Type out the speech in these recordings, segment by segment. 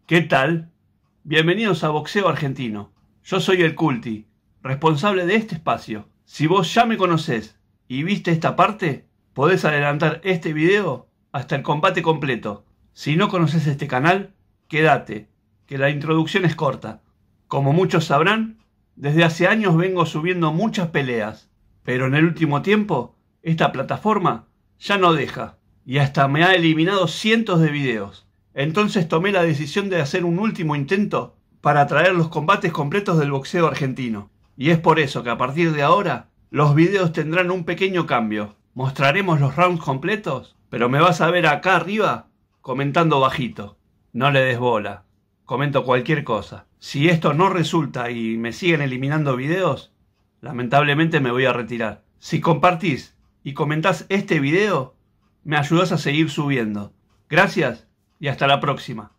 ¿Qué tal? Bienvenidos a Boxeo Argentino. Yo soy el Culti, responsable de este espacio. Si vos ya me conocés y viste esta parte, podés adelantar este video hasta el combate completo. Si no conoces este canal, quédate, que la introducción es corta. Como muchos sabrán, desde hace años vengo subiendo muchas peleas, pero en el último tiempo, esta plataforma ya no deja, y hasta me ha eliminado cientos de videos. Entonces tomé la decisión de hacer un último intento para traer los combates completos del boxeo argentino. Y es por eso que a partir de ahora, los videos tendrán un pequeño cambio. Mostraremos los rounds completos, pero me vas a ver acá arriba comentando bajito. No le des bola, comento cualquier cosa. Si esto no resulta y me siguen eliminando videos, lamentablemente me voy a retirar. Si compartís y comentás este video, me ayudás a seguir subiendo. Gracias y hasta la próxima.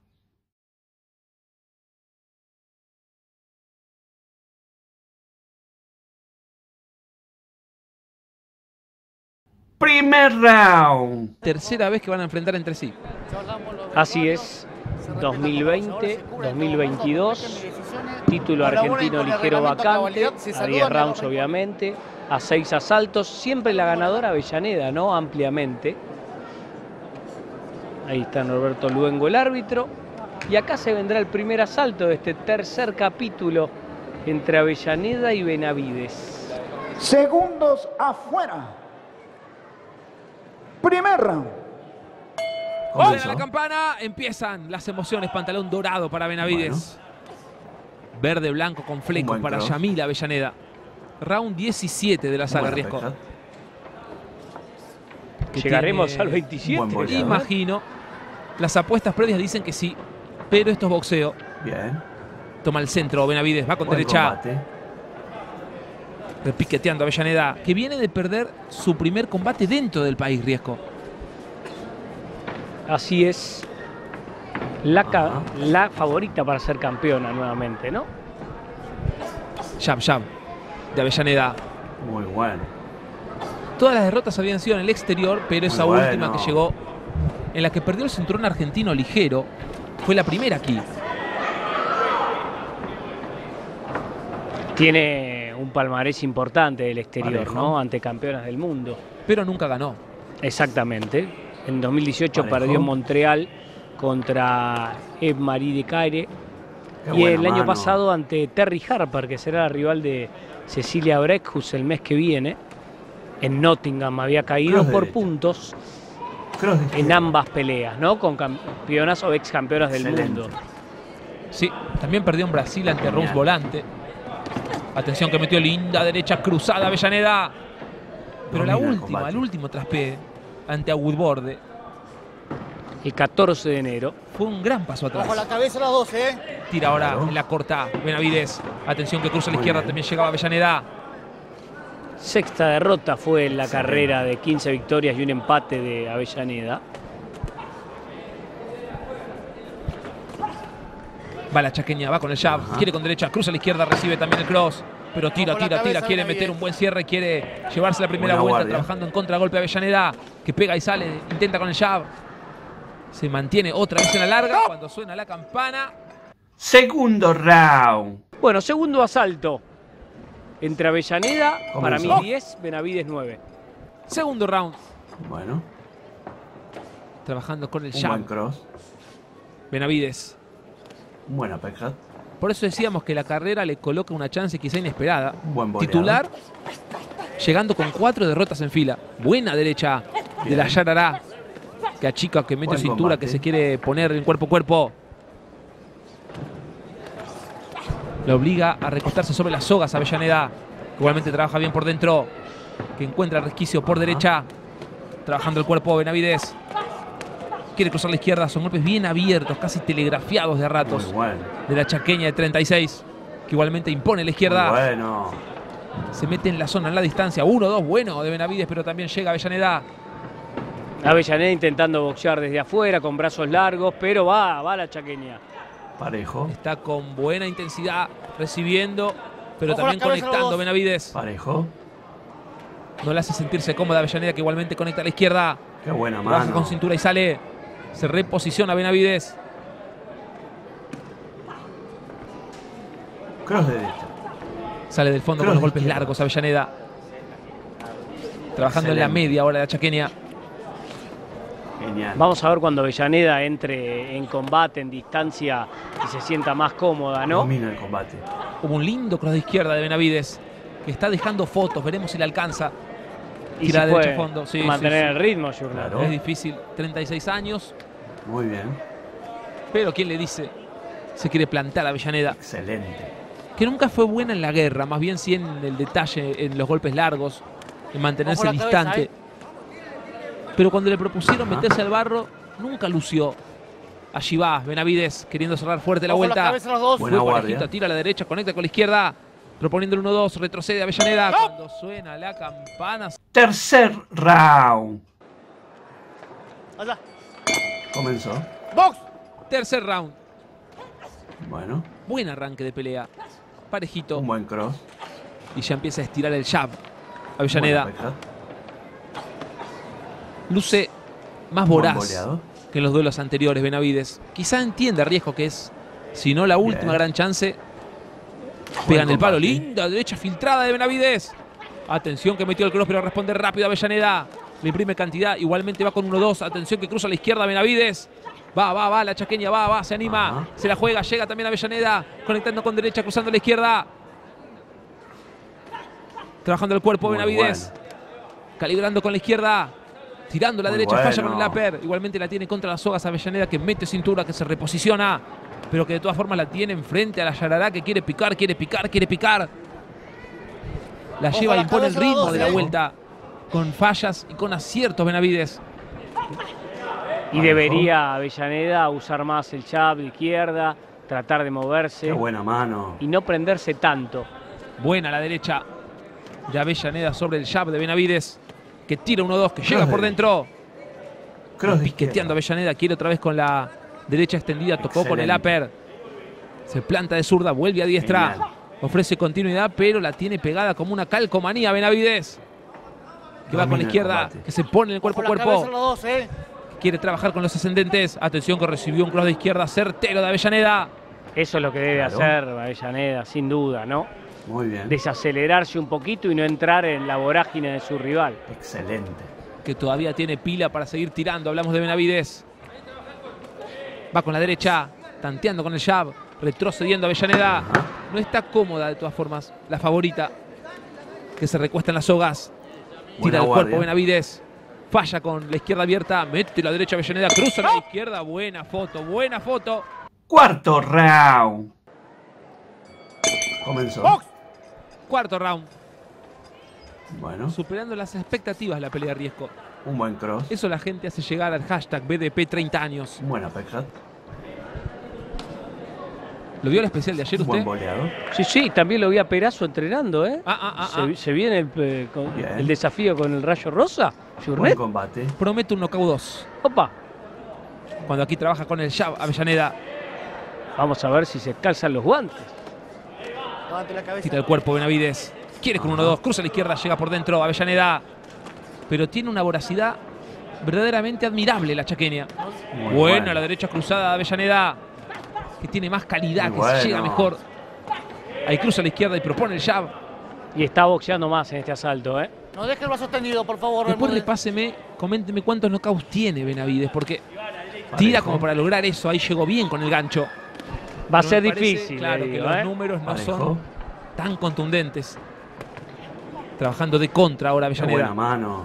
Primer round. Tercera vez que van a enfrentar entre sí. Así es, 2020-2022, título argentino ligero vacante, a 10 rounds obviamente, a 6 asaltos, siempre la ganadora Avellaneda, ¿no? Ampliamente. Ahí está Norberto Luengo, el árbitro. Y acá se vendrá el primer asalto de este tercer capítulo entre Avellaneda y Benavides. Segundos afuera. Primer round. Suena la campana, empiezan las emociones. Pantalón dorado para Benavides. Bueno. Verde, blanco con flecos para Yamila Avellaneda. Round 17 de la saga Riesco. ¿Llegaremos al 27? Imagino. Las apuestas previas dicen que sí, pero esto es boxeo. Bien. Toma el centro, Benavides, va con derecha. Combate. Repiqueteando Avellaneda, que viene de perder su primer combate dentro del país, Riesco. Así es. La favorita para ser campeona nuevamente, ¿no? Jab de Avellaneda. Muy bueno. Todas las derrotas habían sido en el exterior, pero esa Muy última bueno. que llegó, en la que perdió el cinturón argentino ligero, fue la primera aquí. Tiene un palmarés importante del exterior, Parejo. ¿no? Ante campeonas del mundo. Pero nunca ganó. Exactamente. En 2018 Parejo. perdió en Montreal contra Eve-Marie de Caire. Qué Y buena el año mano. pasado ante Terry Harper, que será la rival de Cecilia Brækhus el mes que viene. En Nottingham había caído Cross por derecha. puntos Cross de en izquierda. ambas peleas, ¿no? Con campeonas o ex campeonas del Excelente. mundo. Sí, también perdió en Brasil ante Genial. Rose Volante. Atención que metió linda derecha cruzada Avellaneda. Pero la Domina el última, combate. el último traspié ante Woodborde El 14 de enero. fue un gran paso atrás. Bajo la cabeza las dos, Tira ahora Claro. en la corta Benavides. Atención que cruza a la Muy izquierda, bien. también llegaba Avellaneda. Sexta derrota fue en la carrera de 15 victorias y un empate de Avellaneda. Va la chaqueña, va con el jab, Ajá. quiere con derecha, cruza a la izquierda, recibe también el cross. Pero tira, Bajo la cabeza, quiere Benavides. meter un buen cierre, quiere llevarse la primera Buena vuelta, guardia. trabajando en contragolpe Avellaneda, que pega y sale, intenta con el jab. Se mantiene otra vez en la larga cuando suena la campana. Segundo round. Bueno, segundo asalto entre Avellaneda, para mí Comenzó. 10, Benavides 9. Segundo round, Bueno, trabajando con el un buen jab. cross. Benavides. Un buen uppercut. Por eso decíamos que la carrera le coloca una chance quizá inesperada. Un buen boleado. Titular, llegando con 4 derrotas en fila. Buena derecha de la Yarará, que achica, que mete Buen cintura, combate. que se quiere poner en cuerpo a cuerpo. Lo obliga a recostarse sobre las sogas Avellaneda. Igualmente trabaja bien por dentro, que encuentra resquicio por derecha. Trabajando el cuerpo Benavides. Quiere cruzar la izquierda, son golpes bien abiertos, casi telegrafiados de a ratos. Muy bueno. De la chaqueña de 36, que igualmente impone la izquierda. Muy bueno. Se mete en la zona, en la distancia. 1-2 bueno de Benavides, pero también llega Avellaneda. Avellaneda intentando boxear desde afuera con brazos largos, pero va la chaqueña. Parejo. Está con buena intensidad, recibiendo, pero Ojo también la cabeza, los conectando dos. Benavides. Parejo. No le hace sentirse cómoda Avellaneda, que igualmente conecta a la izquierda. Qué buena Baja mano. con cintura y sale. Se reposiciona Benavides. Cross derecha. Sale del fondo con los golpes largos Avellaneda. Trabajando en la media ahora la chaqueña. Genial. Vamos a ver cuando Avellaneda entre en combate, en distancia y se sienta más cómoda, ¿no? Domina el combate. Hubo un lindo cross de izquierda de Benavides, que está dejando fotos. Veremos si le alcanza. Y Tira si derecha puede a fondo. Sí, mantener sí, el ritmo, Journal. Claro. Es difícil. 36 años. Muy bien. Pero ¿quién le dice? Se quiere plantar a Avellaneda. Excelente. Que nunca fue buena en la guerra. Más bien sí en el detalle, en los golpes largos. En mantenerse distante. Pero cuando le propusieron meterse al barro, nunca lució. Allí va Benavides queriendo cerrar fuerte la vuelta. Buena Fue guardia. parejito, tira a la derecha, conecta con la izquierda. Proponiendo el 1-2, retrocede Avellaneda. Cuando suena la campana. Tercer round. Allá. Comenzó. Box. Tercer round. Bueno, Buen arranque de pelea. Parejito. un buen cross. Y ya empieza a estirar el jab. Avellaneda Buena pegada. luce más Buen voraz boleado. que en los duelos anteriores Benavides. Quizá entiende el riesgo que es, si no la última gran chance. Pegan el palo, combate. linda derecha filtrada de Benavides. Atención que metió el cross, pero responde rápido Avellaneda. Le imprime cantidad, igualmente va con 1-2. Atención que cruza a la izquierda Benavides. Va, la chaqueña va, se anima. Ajá. Se la juega, llega también Avellaneda. Conectando con derecha, cruzando a la izquierda. Trabajando el cuerpo Muy Benavides. bueno. Calibrando con la izquierda. Tirando la Muy derecha, falla bueno. con el upper. Igualmente la tiene contra las sogas Avellaneda, que mete cintura, que se reposiciona. Pero que de todas formas la tiene enfrente a la Yarará, que quiere picar. La lleva y la impone el cabeza, ritmo dos, de la vuelta. Con fallas y con aciertos Benavides. Y debería Avellaneda usar más el jab de izquierda, tratar de moverse Qué buena mano. y no prenderse tanto. Buena la derecha de Avellaneda sobre el jab de Benavides, que tira 1-2, que llega por dentro. Cross de Piqueteando izquierda. Avellaneda, quiere otra vez con la derecha extendida, tocó con el Excelente. upper. Se planta de zurda, vuelve a diestra. Genial. Ofrece continuidad, pero la tiene pegada como una calcomanía Benavides. Que va con la Domina el izquierda, combate. que se pone en el cuerpo a Con la cabeza cuerpo. los dos, Quiere trabajar con los ascendentes. Atención que recibió un cross de izquierda certero de Avellaneda. Eso es lo que debe Claro. hacer Avellaneda, sin duda, ¿no? Muy bien. Desacelerarse un poquito y no entrar en la vorágine de su rival. Excelente. Que todavía tiene pila para seguir tirando. Hablamos de Benavides. Va con la derecha, tanteando con el jab, retrocediendo Avellaneda. No está cómoda de todas formas. La favorita, que se recuesta en las sogas. Buena Tira el guardia. cuerpo Benavides. Falla con la izquierda abierta. Mete la derecha Avellaneda. Cruza la izquierda. Buena foto, buena foto. Cuarto round. Comenzó. Box. Cuarto round. Bueno, Superando las expectativas de la pelea de riesgo. un buen cross. Eso la gente hace llegar al hashtag BDP 30 años. Buena pegada. ¿Lo vio el especial de ayer Un buen usted? boleado. Sí, también lo vi a Perazo entrenando, ¿eh? Se viene Bien. el desafío con el Rayo Rosa. Buen Journet. combate. Promete un knockout 2. Opa, Cuando aquí trabaja con el jab Avellaneda. vamos a ver si se calzan los guantes. Levante la cabeza. Tira el cuerpo Benavides. Quiere con 1-2. Cruza a la izquierda. Llega por dentro Avellaneda. Pero tiene una voracidad verdaderamente admirable la chaqueña. Muy Buena bueno. la derecha cruzada de Avellaneda. Que tiene más calidad, Muy que se bueno. llega mejor. Ahí cruza a la izquierda y propone el jab. Y está boxeando más en este asalto, ¿eh? No deje el brazo tendido, por favor. Después Bermúdez. repáseme, coménteme cuántos knockouts tiene Benavides. Porque tira Parejo. como para lograr eso. Ahí llegó bien con el gancho. Va a Pero ser me parece, difícil, claro, le que digo, los ¿eh? números no Parejo. son tan contundentes. Trabajando de contra ahora Qué buena Avellaneda. mano.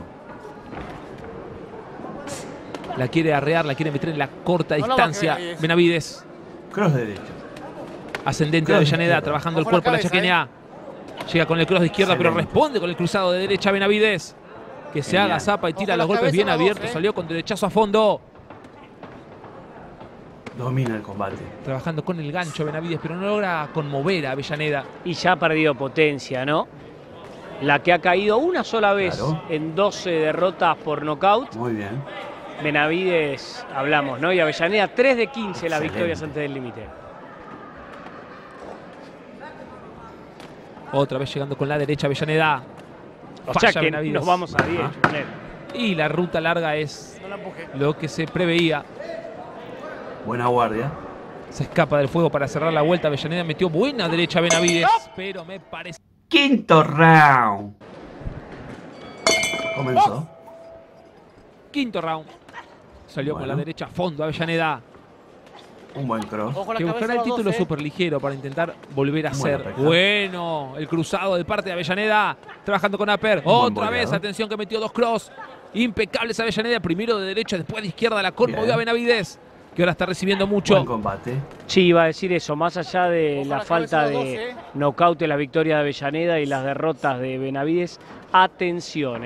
La quiere arrear, la quiere meter en la corta No la baje, distancia. Benavides. Benavides. Cross derecha. Ascendente de Cross de Avellaneda, izquierda. trabajando el Ojo la cuerpo de la cabeza, chaqueña. Llega con el cross de izquierda, pero Excelente. responde con el cruzado de derecha Benavides. Que se Genial. haga zapa y tira Ojo los la golpes cabeza, bien los dos, abiertos. Salió con derechazo a fondo. Domina el combate. Trabajando con el gancho Benavides, pero no logra conmover a Avellaneda. Y ya ha perdido potencia, ¿no? La que ha caído una sola vez Claro. en 12 derrotas por nocaut. Muy bien. Benavides, hablamos, ¿no? Y Avellaneda, 3 de 15 las Excelente. victorias antes del límite. Otra vez llegando con la derecha Avellaneda. O Falla sea que Benavides. nos vamos a 10, Journet. Y la ruta larga es No la empuje. lo que se preveía. Buena guardia. Se escapa del fuego para cerrar la vuelta. Avellaneda metió buena derecha a Benavides, pero me parece... Quinto round. Comenzó. Quinto round. Salió con la derecha a fondo Avellaneda. Un buen cross. Que buscará el título super ligero para intentar volver a ser. Bueno, el cruzado de parte de Avellaneda. Trabajando con Aper. Otra vez, atención que metió dos cross. Impecables Avellaneda. Primero de derecha, después de izquierda. La conmovió a Benavides, que ahora está recibiendo mucho. Buen combate. Sí, iba a decir eso. Más allá de la falta de nocaut en la victoria de Avellaneda y las derrotas de Benavides, atención,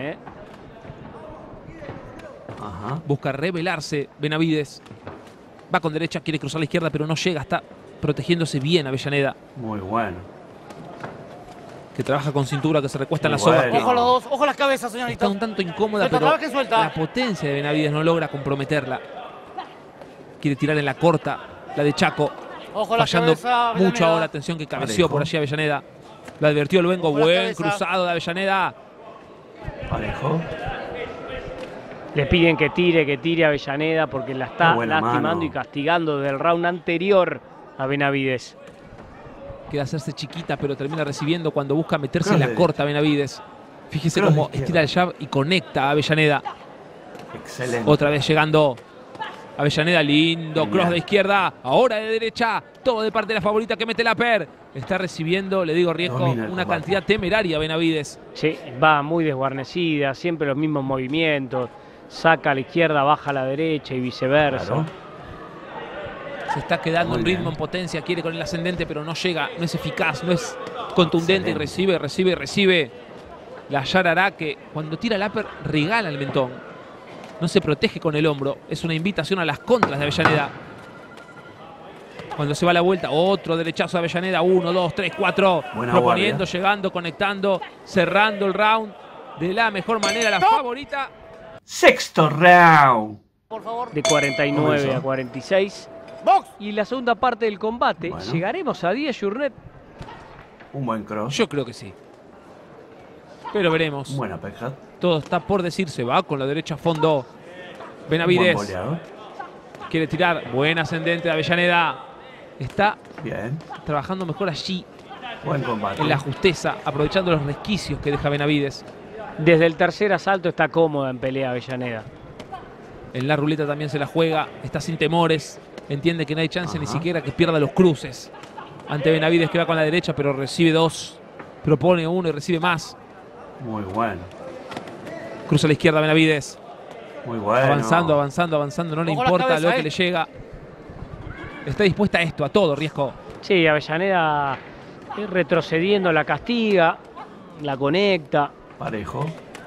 Ajá. Busca revelarse Benavides. Va con derecha, quiere cruzar la izquierda, pero no llega. Está protegiéndose bien Avellaneda. Muy bueno. Que trabaja con cintura, que se recuesta en la Muy soga. bueno. Ojo a los dos, ojo a las cabezas, señorita. Está un tanto incómoda, Suelta, pero trabaje, suelta. la potencia de Benavides no logra comprometerla. Quiere tirar en la corta, la de Chaco. Ojo a la Fallando cabeza, mucho Avellaneda. ahora. Atención que cabeció Parejo. por allí Avellaneda. Lo advirtió Luengo. Ojo a la Buen cabeza. cruzado de Avellaneda. Parejo. Le piden que tire a Avellaneda porque la está Qué buena lastimando mano. y castigando del round anterior a Benavides. Quiere hacerse chiquita, pero termina recibiendo cuando busca meterse Cross en la de corta Benavides. Fíjese Cross de cómo izquierda. estira el jab y conecta a Avellaneda. Excelente. Otra vez llegando Avellaneda, lindo Genial. cross de izquierda, ahora de derecha, todo de parte de la favorita que mete la Per. Está recibiendo, le digo Riesco, Domina el una combate. cantidad temeraria Benavides. Sí, va muy desguarnecida, siempre los mismos movimientos. Saca a la izquierda, baja a la derecha y viceversa. Claro. Se está quedando Muy en ritmo, bien. en potencia, quiere con el ascendente, pero no llega, no es eficaz, no es contundente. Excelente. Y recibe. La Yarará que cuando tira el upper regala el mentón. No se protege con el hombro. Es una invitación a las contras de Avellaneda. Cuando se va a la vuelta, otro derechazo de Avellaneda. 1, 2, 3, 4. Buena Proponiendo, guardia. llegando, conectando, cerrando el round de la mejor manera. La favorita. Sexto round. Por favor. De 49 Comenzó. a 46. Box. Y la segunda parte del combate, Bueno. ¿llegaremos a 10, Journet? Un buen cross. Yo creo que sí. Pero veremos. Buena peja. Todo está por decirse. Va con la derecha a fondo. Buen Benavides boleador. quiere tirar. Buen ascendente de Avellaneda. Está Bien. trabajando mejor allí Buen combate. en la justeza, aprovechando los resquicios que deja Benavides. Desde el tercer asalto está cómoda en pelea Avellaneda. En la ruleta también se la juega. Está sin temores. Entiende que no hay chance ni Ajá. siquiera que pierda los cruces. Ante Benavides que va con la derecha, pero recibe dos. Propone uno y recibe más. Muy bueno. Cruza a la izquierda Benavides. Muy bueno. Avanzando, avanzando, avanzando. No le Ojo a la importa cabeza, lo que le llega. Está dispuesta a esto, a todo, Riesco. Sí, Avellaneda retrocediendo, la castiga, la conecta. Parejo.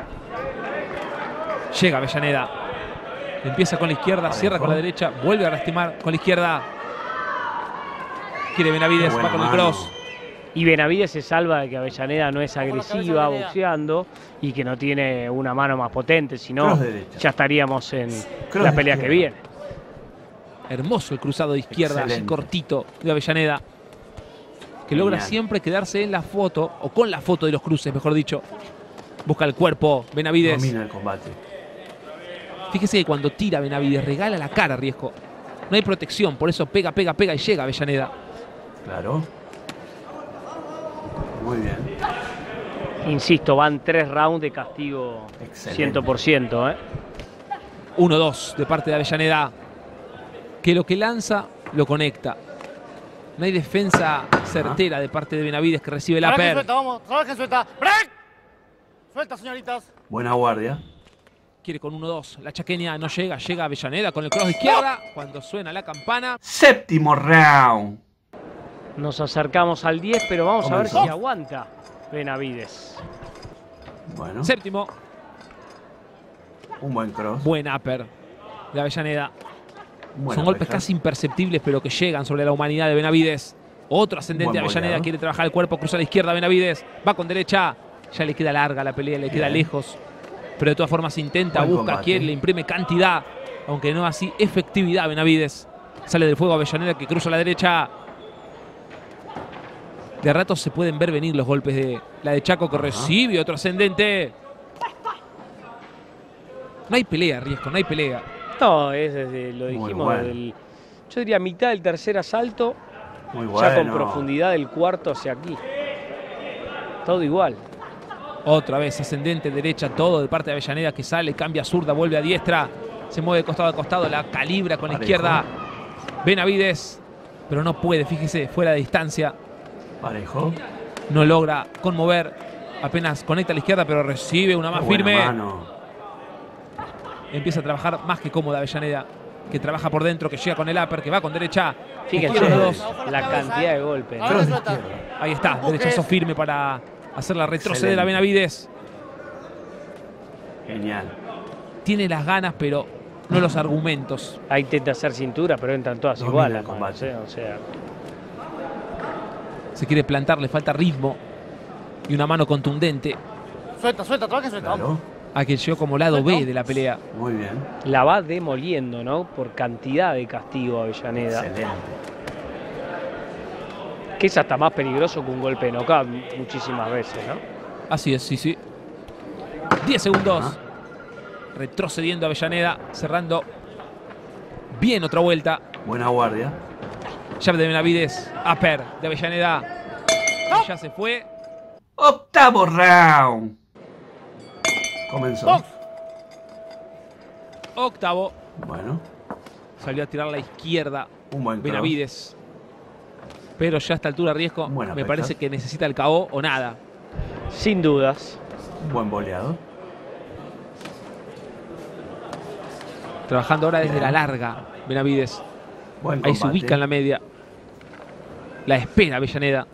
Llega Avellaneda. Empieza con la izquierda, Parejo. cierra con la derecha, vuelve a lastimar con la izquierda. Quiere Benavides, Qué va buena con el mano. cross. Y Benavides se salva de que Avellaneda no es la cabeza, agresiva Avellaneda. boxeando y que no tiene una mano más potente, si no Cross de derecha. ya estaríamos en Cross la de pelea que izquierda. viene. Hermoso el cruzado de izquierda, así Excelente. cortito de Avellaneda. Que logra Genial. siempre quedarse en la foto, o con la foto de los cruces, mejor dicho. Busca el cuerpo, Benavides. Domina el combate. Fíjese que cuando tira Benavides, regala la cara, Riesco. No hay protección, por eso pega, pega, pega y llega Avellaneda. Claro. Muy bien. Insisto, van 3 rounds de castigo Excelente. 100%. 1-2 de parte de Avellaneda. Que lo que lanza, lo conecta. No hay defensa certera de parte de Benavides que recibe la Trabajen per. suelta, vamos. Trabajen suelta. ¡Break! Suelta, señoritas. Buena guardia. Quiere con 1-2. La chaqueña no llega. Llega Avellaneda con el cross de izquierda. Cuando suena la campana. Séptimo round. Nos acercamos al 10, pero vamos a ver Comenzó. si aguanta Benavides. Bueno. Séptimo. Un buen cross. Buen upper de Avellaneda. Buena Son golpes peja. casi imperceptibles, pero que llegan sobre la humanidad de Benavides. Otro ascendente de Buen Avellaneda. boleado. Quiere trabajar el cuerpo. Cruza a la izquierda Benavides. Va con derecha. Ya le queda larga la pelea. Le queda Bien. lejos. Pero de todas formas intenta, Buen busca, combate. quiere, le imprime cantidad. Aunque no así efectividad Benavides. Sale del fuego Avellaneda que cruza a la derecha. De a ratos se pueden ver venir los golpes de la de Chaco que recibe otro ascendente. No hay pelea, Riesco, no hay pelea. No, es desde, lo Muy dijimos, bueno. del Yo diría mitad del tercer asalto, Muy bueno. ya con profundidad del cuarto hacia aquí. Todo igual. Otra vez ascendente, derecha, todo de parte de Avellaneda, que sale, cambia zurda, vuelve a diestra. Se mueve de costado a costado, la calibra con la izquierda. Benavides, pero no puede, fíjese, fuera de distancia. Parejo. No logra conmover. Apenas conecta a la izquierda, pero recibe una más firme. Empieza a trabajar más que cómoda Avellaneda, que trabaja por dentro, que llega con el upper, que va con derecha. Fíjense la cantidad de golpes. Ahí está, derechazo firme para hacerla retroceder a Benavides. Genial. Tiene las ganas, pero no los argumentos. Ahí intenta hacer cintura, pero entran todas igual las manos, o sea. Se quiere plantar, le falta ritmo y una mano contundente. Suelta, trabaja, suelta. Claro. A quien llegó como lado B de la pelea. Muy bien. La va demoliendo, ¿no? Por cantidad de castigo a Avellaneda. Excelente. Que es hasta más peligroso que un golpe de knockout muchísimas veces, ¿no? Así es, sí, sí. 10 segundos. Retrocediendo Avellaneda, cerrando bien otra vuelta. Buena guardia. Jab de Benavides, upper de Avellaneda. Y ya se fue. Octavo round. Comenzó. Octavo. Bueno. Salió a tirar la izquierda Un buen Benavides. Pero ya a esta altura, Riesco, me parece que necesita el KO o nada. Sin dudas. Un buen boleado. Trabajando ahora desde la larga, Benavides. Ahí se ubica en la media. La espera Avellaneda.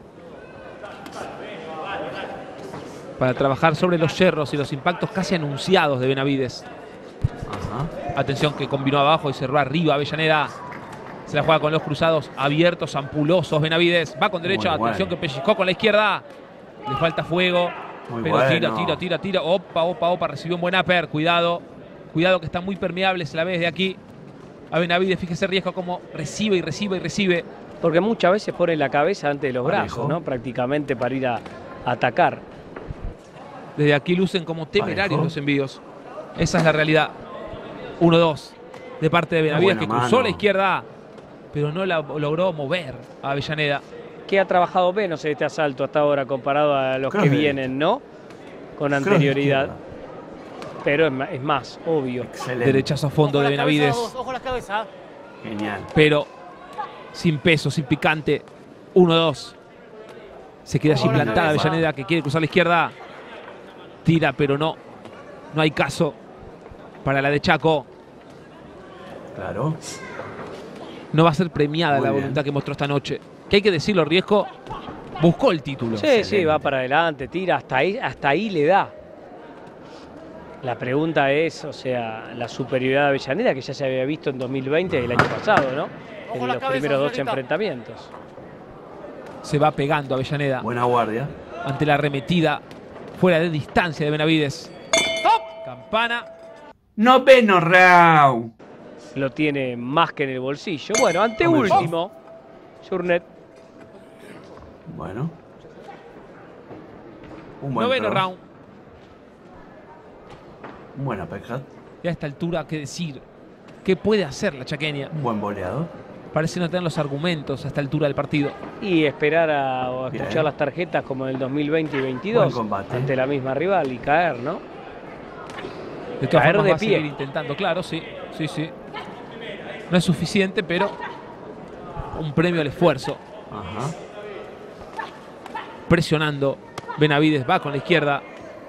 Para trabajar sobre los yerros y los impactos casi anunciados de Benavides. Atención que combinó abajo y cerró arriba Avellaneda. Se la juega con los cruzados abiertos, ampulosos Benavides. Va con derecha, atención que pellizcó con la izquierda. Le falta fuego. Pero tira. Opa. Recibió un buen upper. Cuidado que está muy permeable, se la ve desde aquí. A Benavides, fíjese Riesco como recibe y recibe. Porque muchas veces pone la cabeza antes de los brazos, ¿no? Prácticamente para ir a atacar. Desde aquí lucen como temerarios los envíos. Esa es la realidad. 1-2 de parte de Benavides, que cruzó la izquierda, pero no la logró mover a Avellaneda. Que ha trabajado menos en este asalto hasta ahora comparado a los que vienen, ¿no? Con anterioridad. Pero es más obvio. Excelente. Derechazo a fondo de Benavides. Ojo la cabeza. Genial. Pero sin peso, sin picante. 1-2. Se queda allí plantada Avellaneda, que quiere cruzar la izquierda. Tira, pero no hay caso para la de Chaco. Claro. No va a ser premiada la voluntad que mostró esta noche. Que hay que decirlo, Riesco buscó el título. Sí, va para adelante, tira, hasta ahí le da. La pregunta es, o sea, la superioridad de Avellaneda, que ya se había visto en 2020 y el año pasado, ¿no? En los primeros 2 enfrentamientos. Se va pegando Avellaneda. Buena guardia. Ante la arremetida fuera de distancia de Benavides. Campana. Noveno round. Lo tiene más que en el bolsillo. Bueno, anteúltimo. Journet. Bueno. Un buen Noveno round. Un buen uppercut. Y a esta altura, ¿qué decir? ¿Qué puede hacer la chaqueña? Un buen boleado. Parece no tener los argumentos a esta altura del partido. Y esperar a escuchar las tarjetas como en el 2020 y 2022 ante la misma rival y caer, ¿no? De todas formas va a seguir intentando, claro, sí. No es suficiente, pero un premio al esfuerzo. Presionando. Benavides va con la izquierda.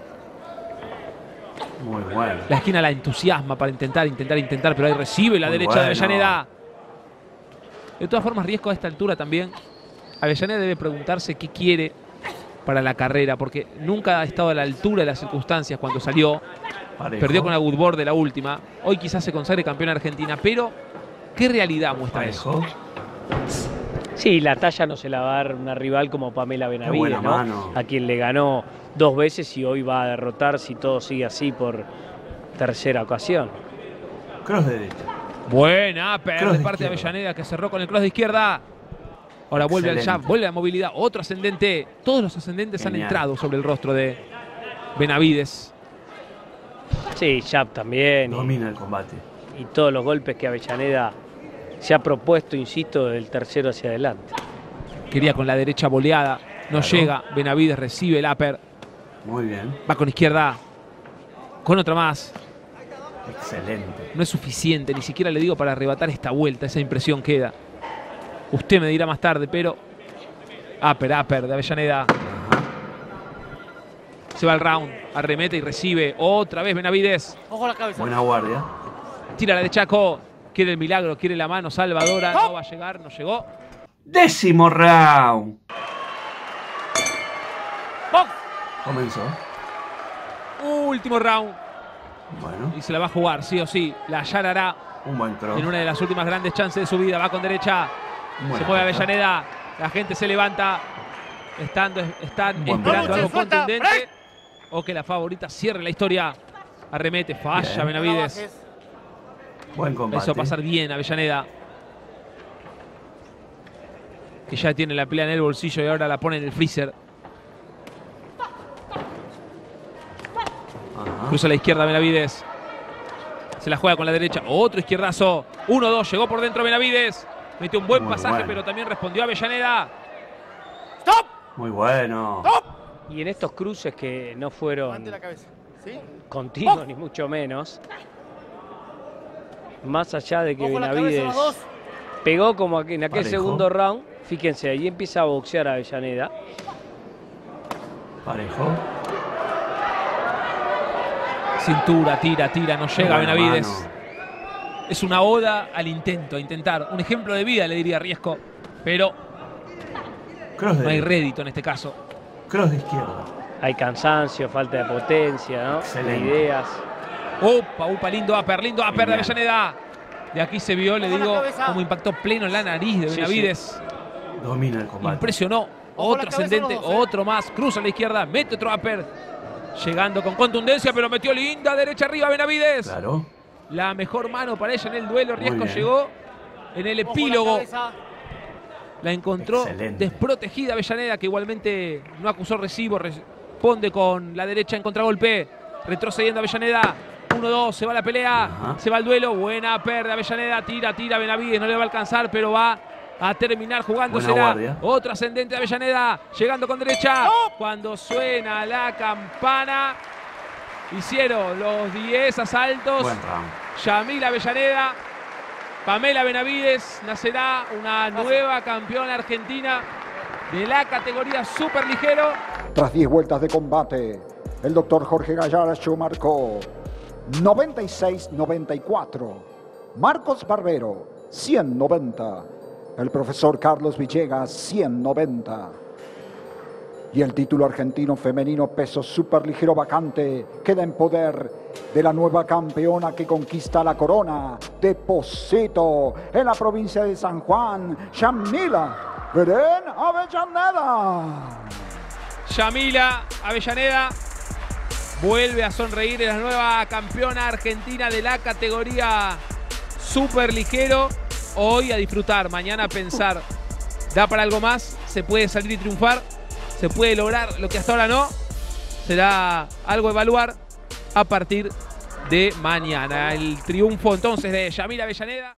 Muy bueno. La esquina la entusiasma para intentar, pero ahí recibe la derecha de Avellaneda. De todas formas, Riesco a esta altura también. Avellaneda debe preguntarse qué quiere para la carrera, porque nunca ha estado a la altura de las circunstancias cuando salió. Perdió con la Woodward de la última. Hoy quizás se consagre campeón argentina, pero ¿qué realidad muestra eso? Sí, la talla no se la va a dar una rival como Pamela Benavides, ¿no? A quien le ganó 2 veces y hoy va a derrotar, si todo sigue así, por tercera ocasión. Cross de derecha. Buena upper de parte de Avellaneda, que cerró con el cross de izquierda. Ahora vuelve al jab, vuelve a la movilidad. Otro ascendente. Todos los ascendentes han entrado sobre el rostro de Benavides. Sí, jab también. Domina el combate. Y todos los golpes que Avellaneda se ha propuesto, insisto, del tercero hacia adelante. Quería con la derecha boleada. No Claro. llega. Benavides recibe el upper. Muy bien. Va con izquierda. Con otra más. Excelente. No es suficiente, ni siquiera le digo para arrebatar esta vuelta. Esa impresión queda. Usted me dirá más tarde, pero... upper de Avellaneda. Se va al round. Arremete y recibe. Otra vez Benavides. Ojo a la cabeza. Buena guardia. Tira la de Chaco. Quiere el milagro, quiere la mano salvadora. No va a llegar, no llegó. 10º round. ¡Box! Comenzó. Último round. Bueno, Y se la va a jugar, sí o sí. La allanará un buen cross. en una de las últimas grandes chances de su vida. Va con derecha. Buena Se mueve cosa. Avellaneda. La gente se levanta. Están Buen esperando bloque. algo Suelta, contundente. break. O que la favorita cierre la historia. Arremete, falla Bien. Benavides. Buen La combate. hizo pasar bien Avellaneda. Que ya tiene la pelea en el bolsillo y ahora la pone en el freezer. Ajá. Cruza a la izquierda Benavides. Se la juega con la derecha. Otro izquierdazo. 1-2. Llegó por dentro Benavides. Metió un buen Muy pasaje, bueno. pero también respondió Avellaneda. ¡Stop! Muy bueno. Y en estos cruces que no fueron Levante la cabeza. ¿Sí? continuos, ni mucho menos, más allá de que Ojo a la cabeza Benavides los dos. pegó como en aquel Parejo. segundo round, fíjense, ahí empieza a boxear a Avellaneda. Parejo. Cintura, tira, no llega Buena Benavides. mano. Es una oda al intento, a intentar. Un ejemplo de vida, le diría Riesco. Pero Cross no hay de, rédito en este caso. cross de izquierda. Hay cansancio, falta de potencia, ¿no? De Excelente. ideas. Upa, lindo upper de Bien. Avellaneda. De aquí se vio, le Ojo a la digo, cabeza. cómo impactó pleno en la nariz de Sí, Benavides. Domina el combate. Impresionó. Ojo a la Otro cabeza ascendente, los dos, otro más. Cruza a la izquierda, mete otro upper. Llegando con contundencia, pero metió linda derecha arriba Benavides. Claro. La mejor mano para ella en el duelo. Muy Riesco bien. llegó en el Ojo a la epílogo. cabeza. La encontró Excelente. desprotegida Avellaneda, que igualmente no acusó recibo. Responde con la derecha en contragolpe. Retrocediendo Avellaneda. 1-2, se va la pelea. Ajá. Se va el duelo. Buena de Avellaneda. Tira Benavides. No le va a alcanzar, pero va a terminar Buena jugándosela. guardia. Otro ascendente de Avellaneda. Llegando con derecha. Cuando suena la campana. Hicieron los 10 asaltos. Buen round. Yamil Avellaneda, Pamela Benavides, nacerá una nueva campeona argentina de la categoría superligero. Tras 10 vueltas de combate, el doctor Jorge Gallardo marcó 96-94. Marcos Barbero, 190. El profesor Carlos Villegas, 190. Y el título argentino femenino peso superligero vacante queda en poder de la nueva campeona que conquista la corona de Pocito en la provincia de San Juan, Yamila Belén Avellaneda. Yamila Avellaneda vuelve a sonreír, es la nueva campeona argentina de la categoría superligero. Hoy a disfrutar, mañana a pensar. ¿Da para algo más? ¿Se puede salir y triunfar? ¿Se puede lograr lo que hasta ahora no? Será algo a evaluar a partir de mañana. El triunfo entonces de Yamila Avellaneda.